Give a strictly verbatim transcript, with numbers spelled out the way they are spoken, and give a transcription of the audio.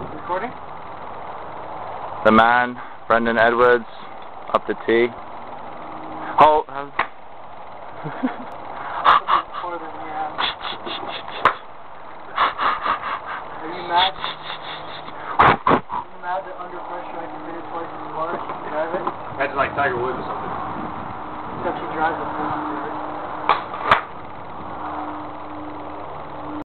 Recording? The man, Brendan Edwards, up the tee. Hold. Are you mad? Are you mad that under pressure I can hit it twice as far as you can drive it? That's like Tiger Woods or something. Except he drives it.